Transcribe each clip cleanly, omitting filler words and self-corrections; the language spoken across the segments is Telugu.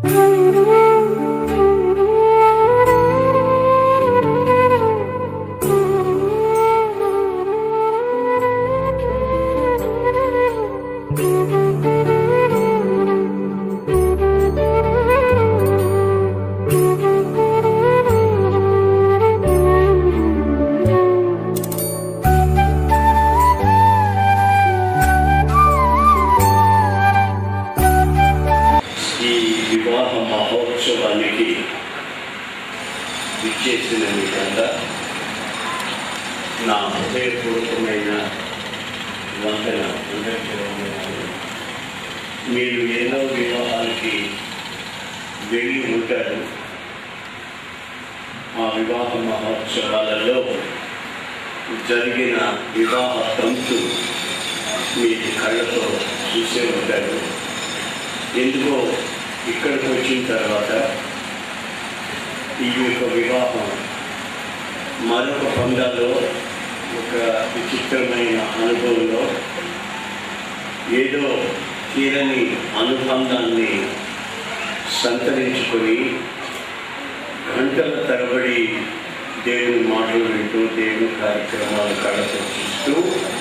విచ్చేసిన మీకంతా నా హృదయపూర్వకమైన వందన. మీరు ఎన్నో వివాహాలకి వెళ్ళి ఉంటారు. ఆ వివాహ మహోత్సవాలలో జరిగిన వివాహ తంతు మీరు కళ్ళతో చూసే ఉంటారు. ఎందుకో ఇక్కడికి వచ్చిన తర్వాత ఈ యొక్క వివాహం మరొక పందాలో ఒక విచిత్రమైన అనుభవంలో ఏదో తీరని అనుబంధాన్ని సంతరించుకొని గంటల తరబడి దేవుని మాటలు వింటూ దేవుని కార్యక్రమాలు కళ్ళతో చూస్తూ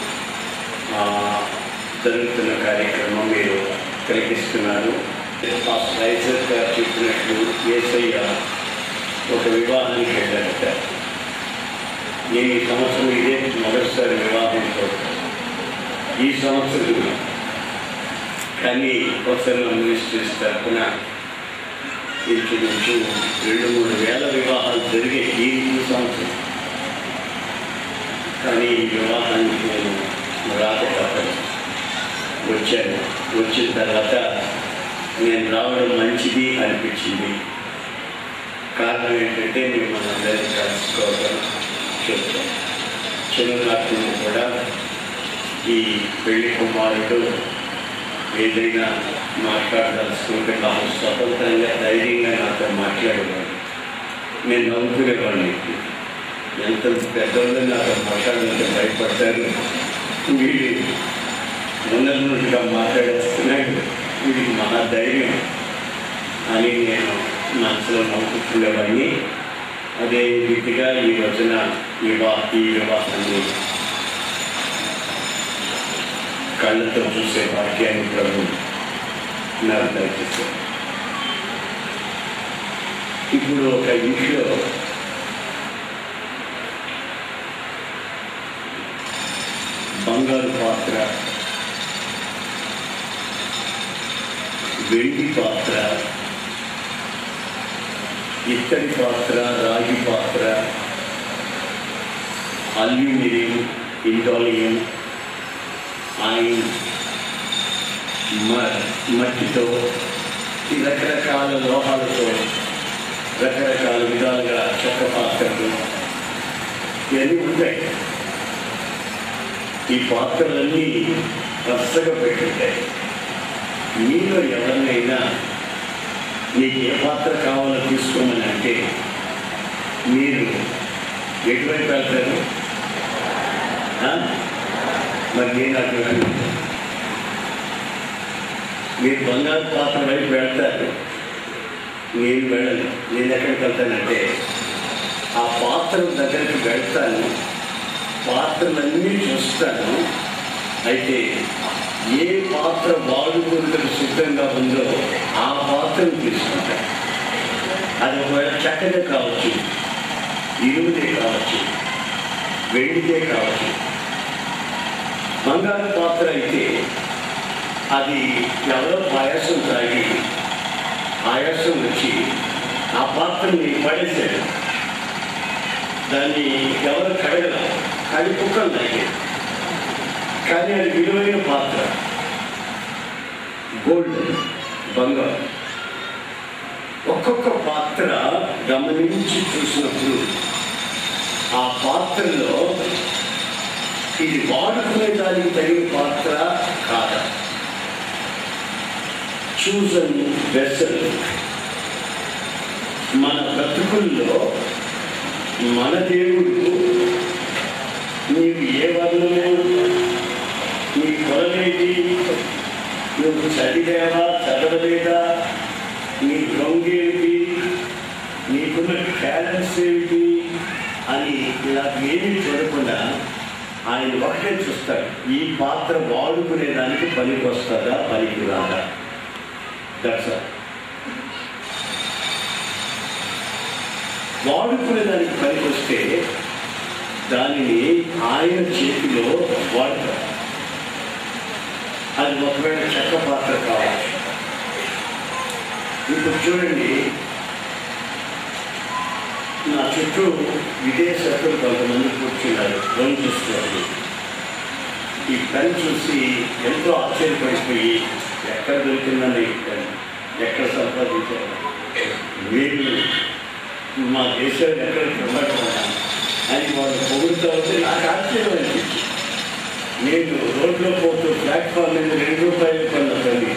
జరుగుతున్న కార్యక్రమం మీరు కలిగిస్తున్నారు. రైజర్ గారు చెప్పినట్లు యేసయ్య ఒక వివాహానికి వెళ్ళారట. నేను ఈ సంవత్సరం ఇదే మొదటిసారి వివాహంతో ఈ సంవత్సరం కానీ ఒకసారి మినిస్ట్రీస్ తరఫున ఇంచుమించు 2-3 వేల వివాహాలు జరిగే ఈ సంవత్సరం. కానీ ఈ వివాహానికి నేను రాక తప్పదు వచ్చాను. వచ్చిన తర్వాత నేను రావడం మంచిది అనిపించింది. కారణం ఏంటంటే మిమ్మల్ని అందరినీ కలుసుకోవడం చెప్తాను. చిన్ననాటి కూడా ఈ పెళ్లి కుమారుడు ఏదైనా మాట్లాడదలుచుకుంటే నాకు స్వతంత్రంగా ధైర్యంగా నాతో మాట్లాడేవాడు. నేను నవ్వుకునేవాడిని. ఎంత పెద్దవాళ్ళు నాతో మాట్లాడాలంటే భయపడతారు. వీడి ముందరగా మాట్లాడేస్తున్నాడు, వీడికి మహా ధైర్యం అని నేను మనసులో నవ్వుకుంటుండేవాడిని. అదే రీతిగా ఈ రోజున ఈ వివాహాన్ని కళ్ళతో చూసే భాగ్యాన్ని ప్రభు నాకు దయచేశారు. ఇప్పుడు ఒక ఇంట్లో బంగారు పాత్ర, వెండి పాత్ర, ఇత్తడి పాత్ర, రాగి పాత్ర, అల్యూమినియం, ఇండాలియం, ఐరన్, మట్టితో ఈ రకరకాల లోహాలతో రకరకాల విధాలుగా చెక్క పాత్రలు ఇవన్నీ ఉంటాయి. ఈ పాత్రలన్నీ వరుసగా పెట్టుంటాయి. మీలో ఎవరినైనా నీకు ఏ పాత్ర కావాలో తీసుకోమని అంటే మీరు ఎటువైపు వెళ్తారు? మరి నేను అటు మీరు బంగారు పాత్ర వైపు వెళ్తారు, నేను వెళ్ళను. నేను ఎక్కడికి వెళ్తానంటే ఆ పాత్ర దగ్గరికి వెళ్తాను, పాత్రలన్నీ చూస్తాను. అయితే ఏ పాత్ర వాడుకుంటూ సిద్ధంగా ఉందో ఆ పాత్రను తీసుకుంటాను. అది ఒకవేళ చక్కగా కావచ్చు, ఇరువుదే కావచ్చు, వెండిదే కావచ్చు. బంగారు పాత్ర అయితే అది ఎవరో పాయసం తాగి ఆయాసం వచ్చి ఆ పాత్రని పడేసాడు. దాన్ని ఎవరు కడగల, అది కుక్కలు తాగాడు. కానీ అది విలువైన పాత్ర, గోల్డ్, బంగారు. ఒక్కొక్క పాత్ర గమనించి చూసినప్పుడు ఆ పాత్రలో ఇది వాడుకునే దానికి తగిన పాత్ర కాదా? Chosen vessel. మన బ్రతుకుల్లో మన దేవుడు నీవు ఏ వర్ణము, నీ కొలలేది, నువ్వు చదివావా చదవలేదా, నీ దొంగేమిటి, నీకున్న టాలెంట్స్ ఏమిటి అని ఇలా ఏమీ చూడకుండా ఆయన ఒకటే చూస్తాడు, ఈ పాత్ర వాడుకునేదానికి పనికి వస్తుందా పనికి రాదా. That's all. వాడుకునేదానికి పనికి వస్తే దానిని ఆయన చేతిలో వాడతారు. అది ఒకవేళ చెక్క పాత్ర కావచ్చు. ఇప్పుడు చూడండి, నా చుట్టూ విదేశస్తులు కొంతమంది కూర్చున్నారు, ఫోన్ చూస్తున్నారు. ఈ పెన్ చూసి ఎంతో ఆశ్చర్యపడిపోయి ఎక్కడ దొరికిందని ఎక్కడ సంపాదించారు, వీళ్ళు మా దేశాన్ని ఎక్కడ ప్రమాణం అని వాళ్ళు పొగుడుతూ ఉంటే నాకు ఆశ్చర్యం అనిపించింది. నేను రోడ్లో పోతూ ప్లాట్ఫామ్ మీద ₹2 కొన్నదండి.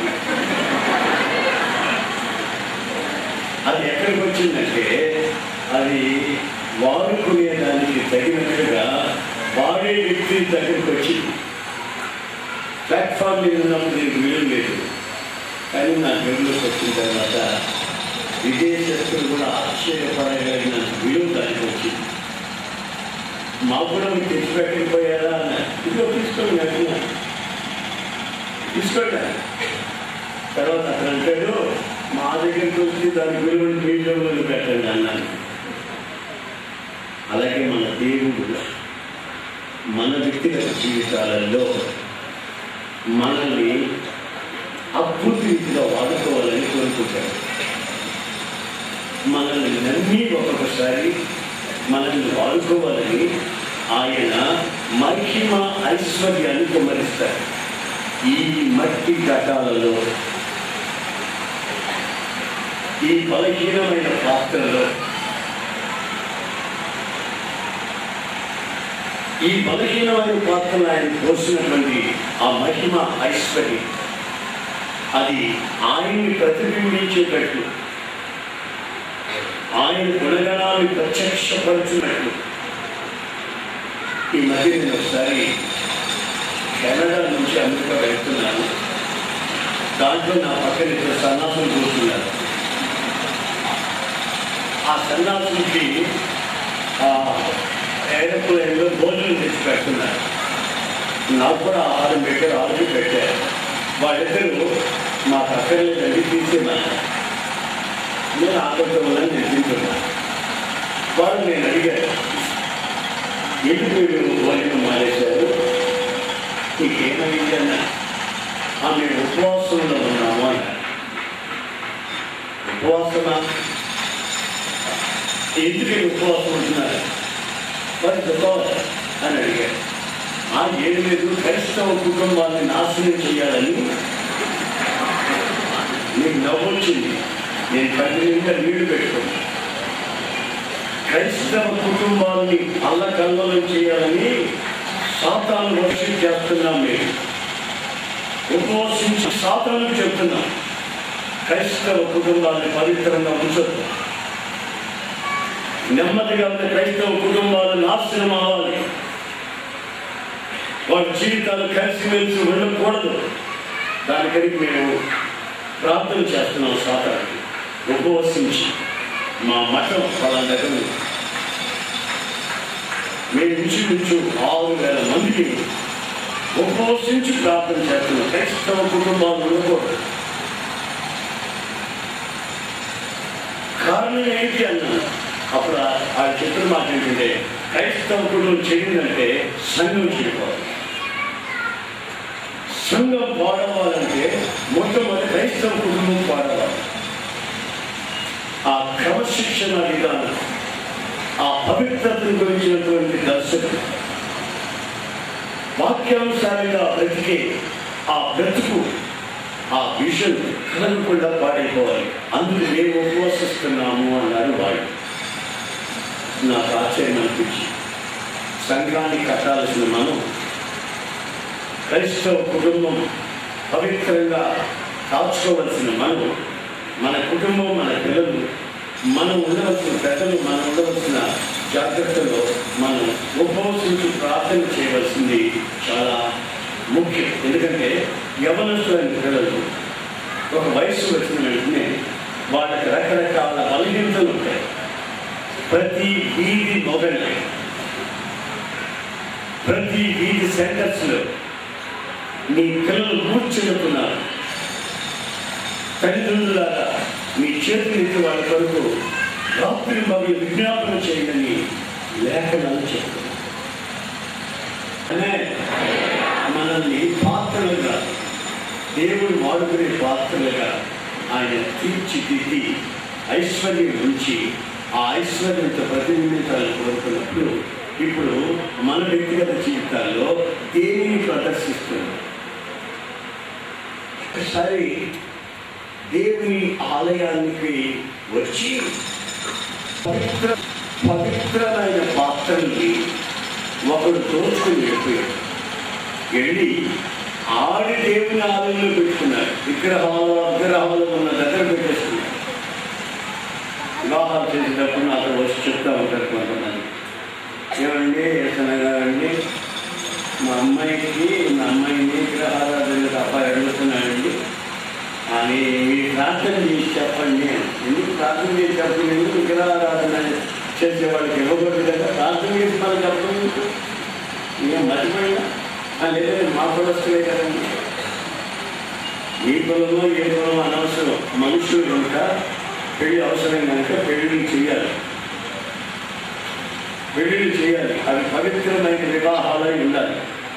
అది ఎక్కడికి వచ్చిందంటే అది వాడుకునేదానికి తగినట్టుగా వాడే వ్యక్తి దగ్గరికి వచ్చింది. ప్లాట్ఫామ్ మీద ఉన్నప్పుడు నేను విలువ లేదు, కానీ నా గదిలోకి వచ్చిన తర్వాత విదేశస్తులు కూడా ఆశ్చర్యపడగలిగిన విలువ దానికి వచ్చింది. మాకు కూడా మీరు తెచ్చిపెట్టకపోయారా అన్నారు. ఇదిగో తీసుకోండి అడిగినా తీసుకోండి. తర్వాత అతను అంటాడు, మా దగ్గరికి వచ్చి దాని విలువను మీడియంలో పెట్టండి అన్నాను. అలాగే మన దేవుడు మన వ్యక్తిగత జీవితాలలో మనల్ని అద్భుత రీతిలో వాడుకోవాలని కోరుకుంటాడు. మనల్ని నమ్మి ఒక్కొక్కసారి మనల్ని వాడుకోవాలని ఆయన మహిమ ఐశ్వర్యాన్ని కుమ్మరిస్తాడు. ఈ మట్టి ఘటాలలో, ఈ బలహీనమైన పాత్రలో, ఈ బలహీనమైన పాత్రలు ఆయన పోసినటువంటి ఆ మహిమ ఐశ్వర్యం అది ఆయన్ని ప్రతిబింబించేటట్లు, ఆయన గుణగణాన్ని ప్రత్యక్షపరచున్నట్లు. ఈ మధ్య నేను ఒకసారి కెనడా నుంచి అమెరికా వెళ్తున్నాను. దాంట్లో నా పక్కన ఇద్దరు సన్నాసులు కూర్చున్నారు. ఆ సన్నాసులకి ఏరోప్లేన్లో భోజనం తెచ్చి పెడుతున్నారు. నాకు కూడా ఆహారం పెట్టారు, ఆర్డర్ పెట్టారు. వాళ్ళిద్దరూ మాకు అక్కర్లేదండి తీసేమన్నారు. నేను ఆకర్షణ తింటున్నాను. వాళ్ళు నేను అడిగారు, ఎందుకు మీరు భోజనం మానేశారు, నీకేమైంది అన్నా. మేము ఉపవాసంలో ఉన్నాము అన్నారు. ఉపవాసమా? ఎందుకు ఉపవాసం ఉంటున్నారు అని అడిగారు. ఏం లేదు, క్రైస్తవ కుటుంబాన్ని నాశనం చేయాలని. మీకు నవ్వొచ్చింది, నేను కంటి నిండా నీళ్లు పెట్టుకున్నాను. క్రైస్తవ కుటుంబాన్ని అల్లకల్లోలం చేయాలని సాతాను వర్షం చేస్తున్నాం. మేము ఉపవాసించి సాతాను చెప్తున్నాం, క్రైస్తవ కుటుంబాన్ని పవిత్రంగా ఉంచొద్దు. నెమ్మదిగా ఉన్న క్రైస్తవ కుటుంబాలు నాశనం అవ్వాలి. వారి జీవితాలు కలిసిమెలిసి ఉండకూడదు. దానికని మేము ప్రార్థన చేస్తున్నాం. సాతానికి ఉపవసించి మా మఠం వాళ్ళ దగ్గర మేము ఇంచుమించు 6,000 మందికి ఉపవసించి ప్రార్థన చేస్తున్నాం. క్రైస్తవ కుటుంబాలు ఉండకూడదు. కారణం ఏంటి అన్నాను. అప్పుడు ఆ చెప్పిన మాట ఏంటంటే, క్రైస్తవ కుటుంబం చెడిందంటే సంఘం చెడిపోవాలి. సంఘం పాడవాలంటే మొట్టమొదటి క్రైస్తవ కుటుంబం పాడవాలి. ఆ క్రమశిక్షణ విధానం, ఆ పవిత్రతను గురించినటువంటి దర్శనం, వాక్యానుసారంగా బ్రతికే ఆ బ్రతుకు, ఆ విషయం కలగకుండా పాడైపోవాలి. అందుకు మేము ఉపవసిస్తున్నాము అన్నారు వాళ్ళు. నాకు ఆశ్చర్యం అనిపించి, సంఘాన్ని కట్టాల్సిన మనం, క్రైస్తవ కుటుంబం పవిత్రంగా కాల్చుకోవలసిన మనం, మన కుటుంబం, మన పిల్లలు, మనం ఉండవలసిన పెద్దలు, మనం ఉండవలసిన జాగ్రత్తలో మనం ఉపవసించి ప్రార్థన చేయవలసింది చాలా ముఖ్యం. ఎందుకంటే యవనస్తులైన పిల్లలు ఒక వయసు వచ్చిన వెంటనే వాళ్ళకి రకరకాల బలహీనతలు ఉంటాయి. ప్రతి వీధి మొగల్ని, ప్రతి వీధి సెంటర్స్లో మీ పిల్లలు కూర్చుంటున్నారు. తల్లిదండ్రులారా మీ చేతులెత్తి వాళ్ళ కొరకు రాత్రి మమ్మల్ని విజ్ఞాపన చేయమని లేఖనాలు చెప్తున్నారు. మనల్ని పాత్రలుగా, దేవుడు వాడుకునే పాత్రలుగా ఆయన తీర్చిదిద్ది ఐశ్వర్యం ఉంచి ఆ ఐశ్వర్యంతో ప్రతిబింబించాలని కోరుకున్నప్పుడు ఇప్పుడు మన వ్యక్తిగత జీవితాల్లో దేనిని ప్రదర్శిస్తున్నాం? ఒకసారి దేవుని ఆలయానికి వచ్చి పవిత్రమైన పాత్రల్ని ఒకడు దోచుకుని వెళ్ళి ఆడి దేవుని ఆలయంలో పెట్టుకున్నాడు. విగ్రహాలు ఉన్న దగ్గర పెట్టేసుకున్నాడు. వివాహాలు చేసేటప్పుడు నాతో వచ్చి చెప్తా ఉంటారు కొంతమంది, ఏమండి ఏసనగారండి మా అమ్మాయిని విగ్రహారాధనకు అబ్బాయి అడుగుతున్నాడండి అని మీరు ప్రార్థన చేసి చెప్పండి. ఎందుకు ప్రార్థన చేసి చెప్పండి? ఎందుకు విగ్రహారాధన చేసేవాళ్ళకి ఇవ్వకూడదు కదా, ప్రార్థన చేసి మనం చెప్పండి. ఏం మర్చిపోయినా లేదంటే మా కులస్తులే కదండి. ఏ కులమో ఏ కులం అనవసరం. మనుషులు కనుక పెళ్ళి అవసరం కనుక పెళ్ళిళ్ళు చేయాలి. అవి పవిత్రమైన వివాహాలై ఉండాలి.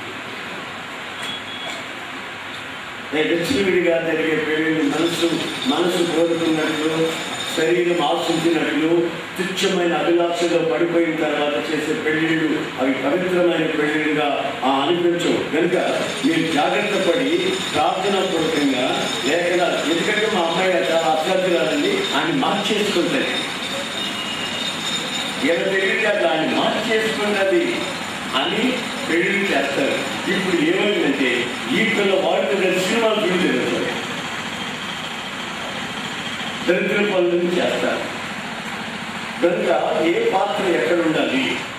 విడిగా జరిగే పెళ్ళిళ్ళు మనసు కోరుకున్నట్లు, శరీరం ఆశించినట్లు, తుచ్చమైన అభిలాషలో పడిపోయిన తర్వాత చేసే పెళ్ళిళ్ళు అవి పవిత్రమైన పెళ్ళిళ్ళుగా అనిపించవు. కనుక మీరు జాగ్రత్త పడి ప్రార్థనాపూర్వకంగా లేఖనాలు, ఎందుకంటే మా అమ్మాయి చాలా అశ్రద్ధరాలండి ఆయన మార్చేసుకుంటుంది, ఇలా పెళ్ళిగా దాన్ని మార్చేసుకున్నది అని పెళ్ళిళ్ళు చేస్తారు. ఇప్పుడు ఏమైందంటే ఈ పిల్ల వాడుతున్న సినిమాలు పెళ్లి జరుగుతాయి, దరిద్ర పనులను చేస్తారు. కనుక ఏ పాత్ర ఎక్కడ ఉండాలి,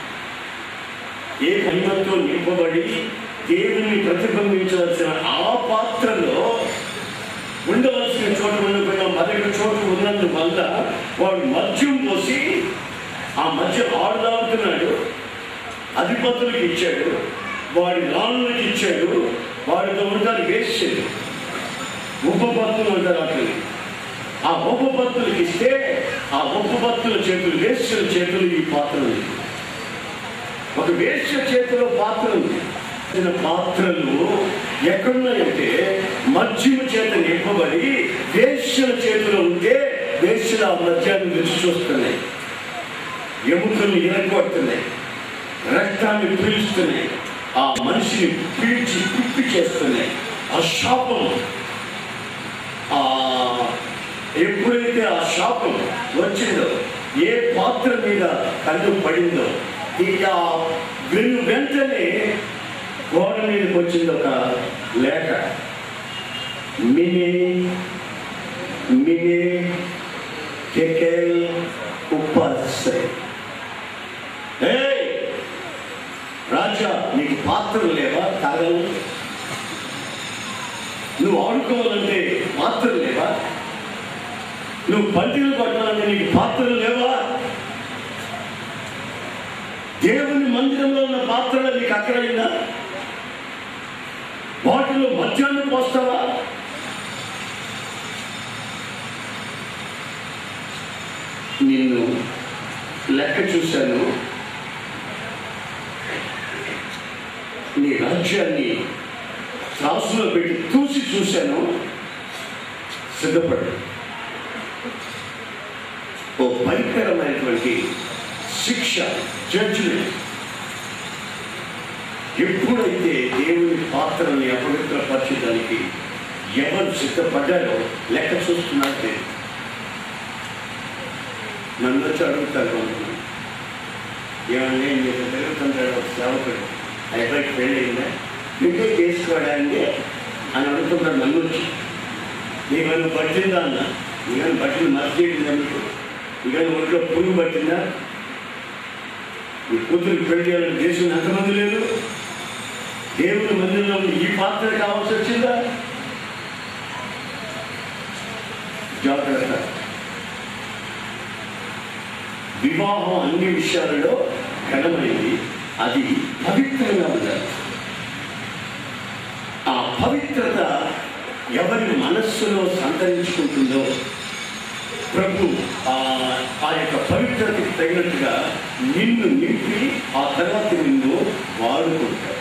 ఏ మహిమతో నింపబడి దేవుని ప్రతిబింబించవలసిన ఆ పాత్రలో ఉండవలసిన చోటు ఉండకుండా మరొక చోటు ఉన్నందువల్ల వాడు మద్యం పోసి ఆ మద్యం ఆడుదాడుతున్నాడు. అధిపతులకు ఇచ్చాడు, వాడి రాళ్ళకి ఇచ్చాడు, వాడితో ఉంటారు వేసాడు. ఉపపత్తులు అంటారు అట్లా. ఆ ఉపపత్తులకు ఇస్తే ఆ ఉపపత్తుల చేతులు, వేశ్యల చేతులు ఈ పాత్ర ఉంది. ఒక వేశ్య చేతిలో పాత్ర ఉంది. పాత్రలు ఎక్కడున్నాయంటే మద్యము చేత నింపబడి వేశ్యల చేతిలో ఉంటే వేశ్యల ఆ మద్యాన్ని రుచి చూస్తున్నాయి, ఎముకలు ఇరగొడుతున్నాయి, రక్తాన్ని పీల్చుతున్నాయి, ఆ మనిషిని పీల్చి పిప్పి చేస్తున్నాయి. ఆ శాపం, ఎప్పుడైతే ఆ శాపం వచ్చిందో, ఏ పాత్ర మీద కన్ను పడిందో, వెంటనే గోడ మీదకి వచ్చింది ఒక లేఖ. మినీ టెకెల్ ఉపాసై, రాజా నీకు పాత్రలు లేవా? తాగలు నువ్వు ఆడుకోవాలంటే పాత్రలు లేవా? నువ్వు పంటిలు పట్టాలంటే నీకు పాత్రలు లేవా? దేవుని మందిరంలో ఉన్న పాత్రలు నీకు అక్కడైందా? వాటిలో మద్యాన్ని పోస్తావా? నిన్ను లెక్క చూశాను, నీ రాజ్యాన్ని త్రాసులో పెట్టి తూసి చూశాను, సిద్ధపడు. ఓ భయంకరమైనటువంటి శిక్ష, జడ్జిమెంట్. ఎప్పుడైతే దేవుని పాత్రని అపవిత్రపరచడానికి ఎవరు సిద్ధపడ్డారో లెక్క చూస్తున్నట్టే. నన్ను వచ్చి అడుగుతారు, ఏమన్నా మీరు తిరుగుతుంటాడు ఒక సేవకుడు, అయిపోయి పెళ్ళయిందా, బిడ్డే చేసుకోవడానికి అని అడుగుతుంటాడు. నన్ను వచ్చి నీకన్నా పట్టిందా అన్న, నీకన్నా పట్టింది మర్చిపోయిందా, మీకు నీకన్నా ఒంట్లో పురుగు పట్టిందా, నీ కూతురికి పెళ్లి చేయాలని దేశం ఎంతమంది లేదు, దేవుని మందిరంలో ఈ పాత్ర కావాల్సి వచ్చిందా? జాగ్రత్త. వివాహం అన్ని విషయాలలో ఘనమైంది, అది పవిత్రంగా ఉండాలి. ఆ పవిత్రత ఎవరి మనస్సులో సంతరించుకుంటుందో ప్రభు ఆ యొక్క పవిత్రతకి తగినట్టుగా నిన్ను నింపి ఆ తర్వాత నిన్ను వాడుకుంటాడు.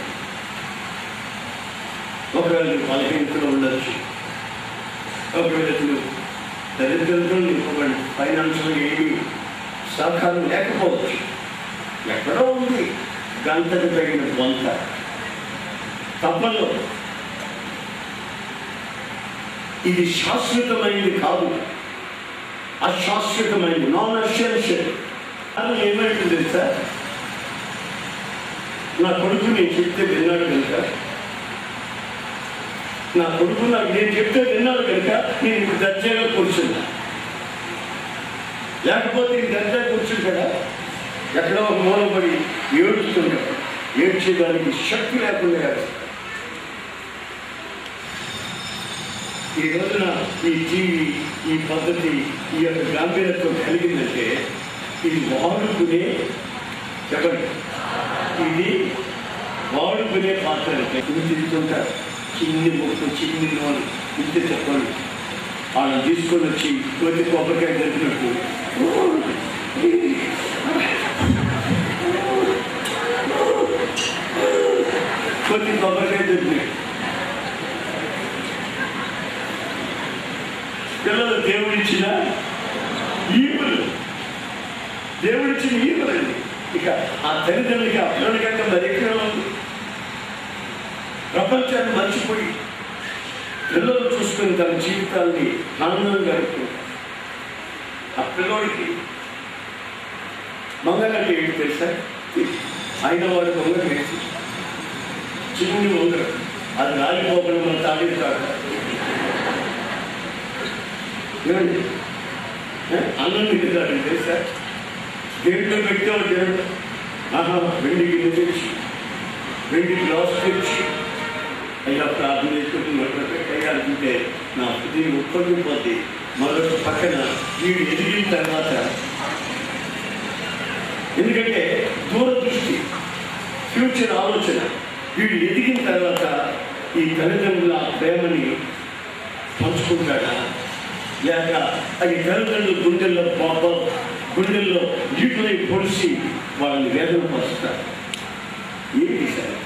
ఒకవేళ నువ్వు బలహీనతలో ఉండొచ్చు, ఒకవేళ నువ్వు దరిద్రంతో నింపబడి ఫైనాన్షియల్ ఏమీ సహకారం లేకపోవచ్చు, ఎక్కడో ఉంది గంటకు తగిన బొంత తప్పలో. ఇది శాశ్వతమైనది కాదు, అశాశ్వతమైనది, నాన్ ఎసెన్షియల్. అది ఏమైంది సార్, నా కొడుకు నేను చెప్తే విన్నాడు కనుక, నా కొడుకు నాకు నేను చెప్తే విన్నాడు కనుక నేను ఇప్పుడు దర్జాగా కూర్చున్నా. లేకపోతే ఈ దర్జాగా కూర్చుంటాడా, ఎక్కడో ఒక మూలపడి ఏడుస్తుంటాడు. ఏడ్చేదానికి శక్తి లేకుండా కాదు. ఈ రోజున ఈ టీవీ, ఈ పద్ధతి, ఈ యొక్క గాంభీర్యత్వం కలిగిందంటే ఇది వాడుకునే, చెప్పండి, ఇది వాడుకునే పాత్ర. తిరుగుతుంటారు, చిన్ని ముక్కు, చిన్ని నోరు, ఇంత చెప్పండి, వాళ్ళని తీసుకొని వచ్చి కొద్ది కొబ్బరికాయ జరిపినట్టు కొద్ది కొబ్బరికాయ జరిపినట్టు. పిల్లలు దేవుడిచ్చిన ఈవులు, దేవుడిచ్చిన ఈవులండి. ఇక ఆ తల్లిదండ్రులకి ఆ పిల్లల కంటే మరి ఎక్కడ ఉంది? ప్రపంచాన్ని మర్చిపోయి పిల్లలు చూసుకుని తన జీవితాన్ని ఆనందంగా గడుపుకుంటారు. ఆ పిల్లోడికి మంగళంటే ఏంటి తెలుసా? అయిన వాడు మంగళం వేసి చిన్ని మంగళం, అది రాలిపోకుండా మనం తాగేది కాదు. ఏమండి, అన్నం తింటాడు తెలుసా? దేంట్లో పెట్టాడు దేవుడు? వెండి గిన్నె తెచ్చి, వెండి గ్లాస్ తెచ్చి, అయ్యా ప్రార్థన చేసుకుంటున్నట్టు అనుకుంటే నా హృదయం ఉప్పొంగిపోతే. మరొక పక్కన వీడు ఎదిగిన తర్వాత, ఎందుకంటే దూరదృష్టి, ఫ్యూచర్ ఆలోచన, వీడు ఎదిగిన తర్వాత ఈ తల్లిదండ్రుల ప్రేమని పంచుకుంటాడా, లేక అది తల్లిదండ్రుల గుండెల్లో నీటిలో పొడిచి వాళ్ళని వేదన పరుస్తారు? ఏంటి సార్?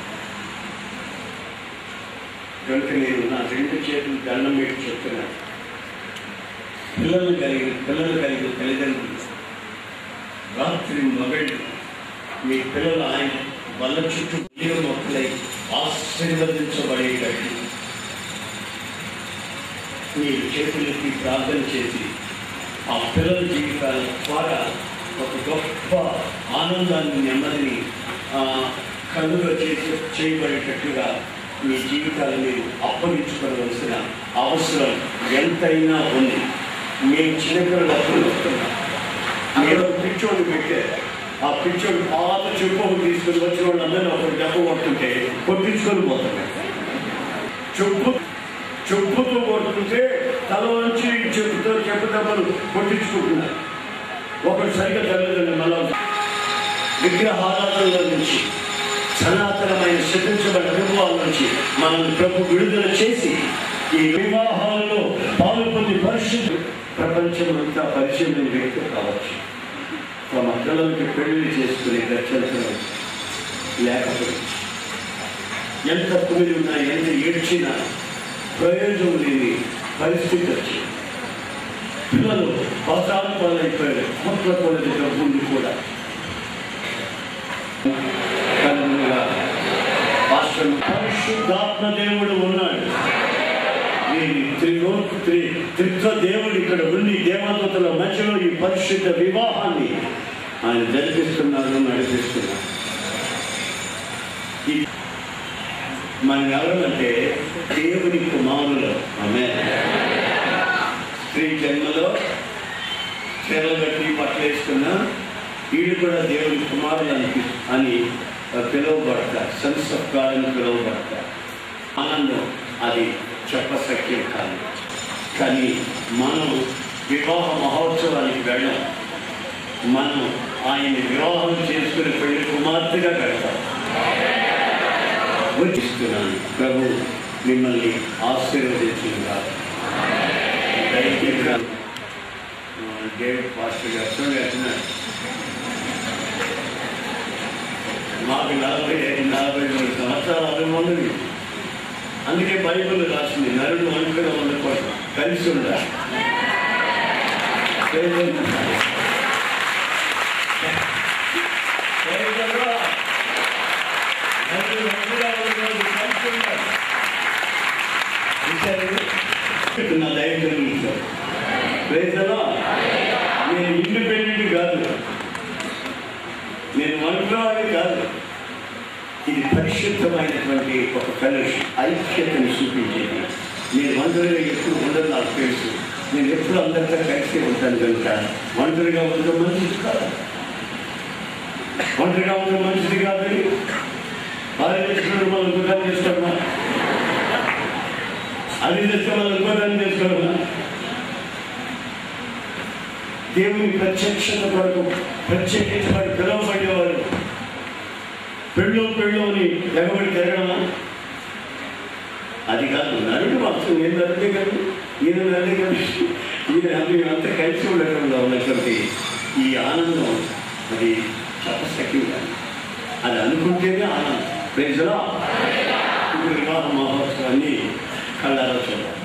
కనుక నేను నా రెండు చేతులు దండం పెట్టి చెప్తున్నాను, పిల్లలు కలిగిన తల్లిదండ్రులు రాత్రి మగళ్ళు మీ పిల్లలు ఆయన వల్ల చుట్టూ నీరు మొక్కలై ఆశీర్వదించబడేటట్టు మీరు చేతులకి ప్రార్థన చేసి ఆ పిల్లల జీవితాల ద్వారా ఒక గొప్ప ఆనందాన్ని, నెమ్మదిని కనుగ చేయబడేటట్టుగా మీ జీవితాలు మీరు అప్పగించుకోవలసిన అవసరం ఎంతైనా ఉంది. మేము చిన్నపిల్లలు అప్పుడు వస్తున్నాం, మీరు ఒక పిచ్చోడు పెట్టే, ఆ పిచ్చోడు పాత చెప్పులు తీసుకొని వచ్చిన వాళ్ళందరూ ఒకరు దెబ్బ కొడుతుంటే కొట్టించుకొని పోతున్నాయి. చెప్పుతో కొడుతుంటే తల నుంచి చెప్పుతో చెప్పు దెబ్బలు కొట్టించుకుంటున్నారు. ఒకటి సరిగ్గా జరగదండి. మళ్ళా విగ్రహారాధనల నుంచి, సనాతనమైన శపించబడిన అనుభవాల నుంచి మనల్ని ప్రభు విడుదల చేసి ఈ వివాహాలలో పాల్గొని పరిశుద్ధి ప్రపంచం అంతా పరిచయం లేని వ్యక్తి కావచ్చు. తమ పిల్లలకి పెళ్లి చేసుకునే గచ్చలు లేకపోతే ఎంత కుమిలి ఉన్నా, ఎంత ఏడ్చినా ప్రయోజనం లేని పరిస్థితి వచ్చింది. పిల్లలు బసాలు పాలైపోయారు, కోట్ల కొలది డబ్బులు కూడా. పరిశుద్ధాత్మ దేవుడు ఉన్నాడు. త్రిత్వ దేవుడు ఇక్కడ ఉండి దేవదూతల మధ్యలో ఈ పరిశుద్ధ వివాహాన్ని ఆయన జరిపిస్తున్నారు, నడిపిస్తున్నారు. మనం ఎవరంటే దేవుని కుమారులు. ఆమేన్. స్త్రీ జన్మలో చీరలు కట్టి పట్లేసుకున్న వీళ్ళు కూడా దేవుని కుమారులు అని పిలువబడతారు. సన్స్ ఆఫ్ గాడ్ అని పిలువబడతారు. ఆనందం అది చెప్పసఖ్యం కాదు. కానీ మనం వివాహ మహోత్సవానికి వెళ్ళాం. మనం ఆయన వివాహం చేసుకుని పెళ్లి కుమార్తెగా కడతాం. వచ్చిస్తున్నాను. ప్రభు మిమ్మల్ని ఆశీర్వదించుగాక. దయచేసి డేవిడ్ పాస్టర్ గారు చూడండి, మాకు 43 సంవత్సరాల అనుభవం. అందుకే బైబిల్ రాసింది, నరుడు ఒంటరిగా ఉండకూడదు, కలిసి ఉండాలి. నా దైవం నేను ఇండిపెండెంట్ కాదు, నేను ఒంట్లో అని కాదు. ఇది పరిశుద్ధమైనటువంటి ఒక ఫెలోషిప్, ఐక్యతను చూపించేది. నేను ఒంటరిగా ఎప్పుడు ఉండదు నాకు తెలుసు. నేను ఎప్పుడు అందరితో కలిసి ఉంటాను కనుక ఒంటరిగా ఉండడం మంచిది కాదు. ఒంటరిగా ఉండడం మంచిది కాదని భార్య చేసుకుని మనం ఇంకోదాన్ని చేసుకోవడమా, అది చేస్తే మనం ఇంకోదాన్ని చేసుకోవడమా. దేవుని ప్రత్యక్షత కొరకు ప్రత్యేకించబడి పిలువబడేవారు పెళ్ళు అని ఎగబడి తిరగడమా, అది కాదు. నరుడు వాస్తవం నేను నరుడే కాదు, ఈయన నరుడే కాదు. మేమంతా కలిసి ఉండటంలో ఉన్నటువంటి ఈ ఆనందం అది చెప్పశక్యం కాదు. అది అనుకుంటేనే ఆనందం. ప్రజలా ఇప్పుడు వివాహ మహోత్సవాన్ని కళ్ళారా చూడాలి.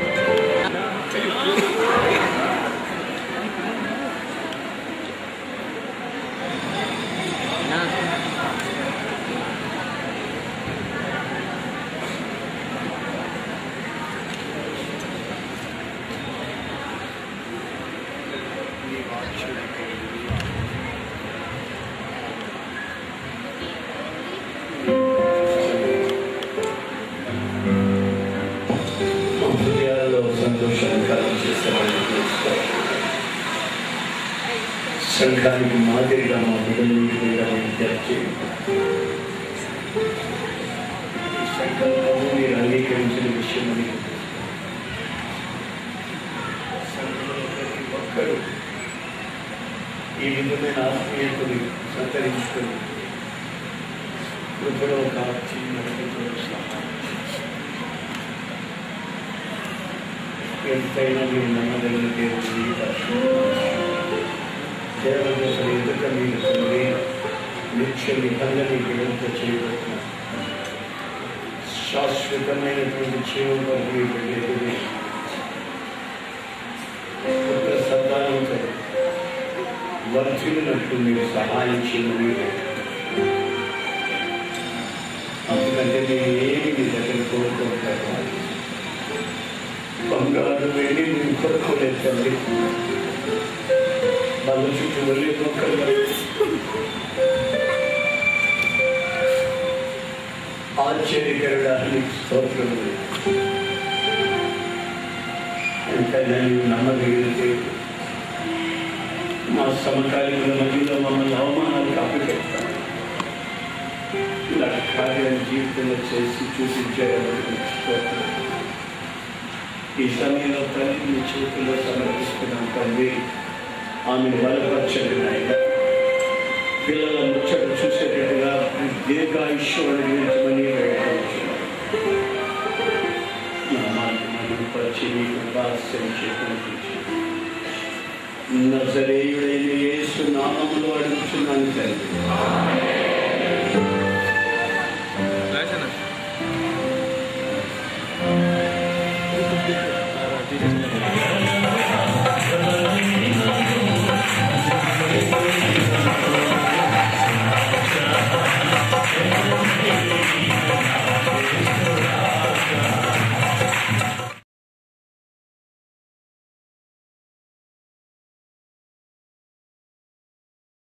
సంఘానికి మాదిరిగా మా బిడ్డలు తెచ్చి సంఘంలో మీరు అంగీకరించిన విషయం అని సంఘంలో ప్రతి ఒక్కరూ ఈ విధమైన ఆత్మీయతని సంతరించుకొని కృపలో కాచి ఎంతైనా మీరు నమ్మదగిన దేవదూతల ఎదుట మీరు తండ్రి నిత్య నిబంధన విడుదల చేయబడుతున్న శాశ్వతమైనటువంటి జీవం వరకు వెళ్ళేది పుత్ర సంతానంతో వర్ధిల్లినట్లు మీరు సహాయం చేయమని అందుకంటే నేను ఏమి మీ దగ్గర కోరుకుంటాను. బంగారు వెళ్ళి మీరు కొనుక్కోలేదు తండ్రి. వాళ్ళ చుట్టూ వెళ్ళి మొక్కలు ఆశ్చర్యకరడానికి స్తోత్రములు. ఎంతైనా నీవు నమ్మగలిగితే మా సమకాలీన మధ్యలో మమ్మల్ని అవమానాలు అప్పచెప్తాను. ఇలా కార్యాన్ని జీవితంలో చేసి చూపించేయాలని స్తోత్రం. ఈ సమయంలో తల్లి మీ చేతుల్లో సమర్పిస్తున్నాం తండ్రి. ఆమెను బలపరచండి నాయన. పిల్లల ముచ్చట చూసేటట్టుగా దీర్ఘాయుష్యాన్ని నిర్మించమని మరుగుపరిచి మీకు రహస్యం చేకూర్చి నజరేయుడైన యేసు నామములో అడుగుతున్నాను తండ్రి.